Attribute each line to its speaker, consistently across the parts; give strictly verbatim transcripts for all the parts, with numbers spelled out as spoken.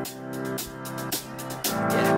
Speaker 1: Yeah.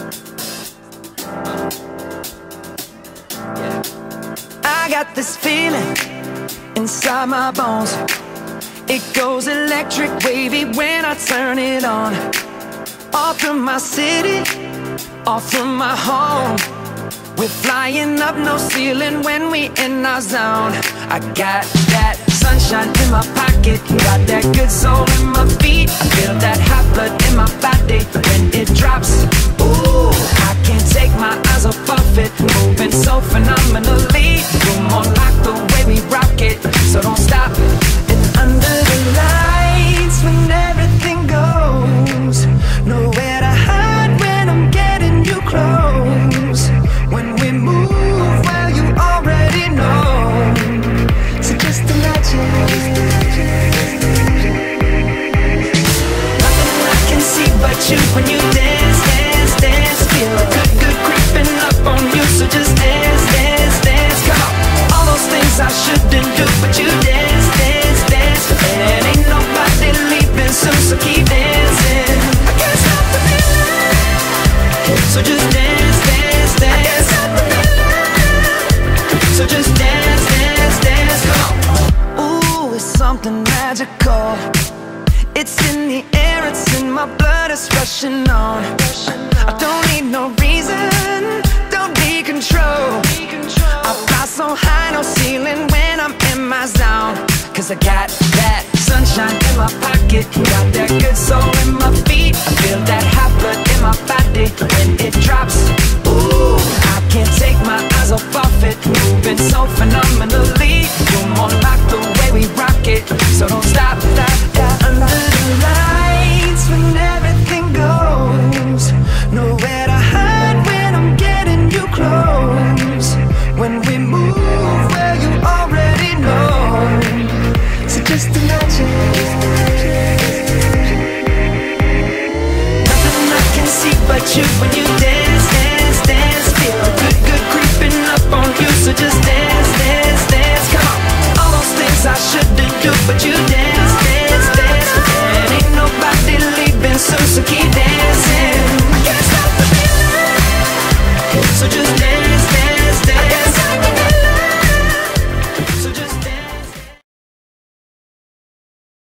Speaker 1: Uh. Yeah. I got this feeling inside my bones. It goes electric wavy when I turn it on. All through my city, all through my home. We're flying up, no ceiling when we in our zone. I got that sunshine in my pocket, got that good soul in my feet. I feel that hot blood in my body when it drops. Ooh, I can't take my eyes off of it, moving so phenomenally. You're more like the way we rock it, so don't stop. And under the lights, when everything goes, nowhere to hide when I'm getting you close. When we move, well, you already know. So just imagine. Nothing I can see but you when you dance, dance, dance. Feel good, good creeping up on you. So just dance, dance, dance. Come on. All those things I shouldn't do, but you dance, dance, dance. And ain't nobody leaving soon, so keep dancing. I can't stop the feeling. So just dance, dance, dance. I can't stop the feeling. So just dance, dance, dance. Come on. Ooh, it's something magical. It's in the air, it's in my blood, it's rushing on. I don't need no reason, don't need control. I fly so high, no ceiling when I'm in my zone. Cause I got that sunshine in my pocket, got that good soul in my feet. I feel that hot blood in my body when it drops. Ooh, I can't take my eyes off of it, moving so phenomenally. You're more like the way we rock it, so don't stop.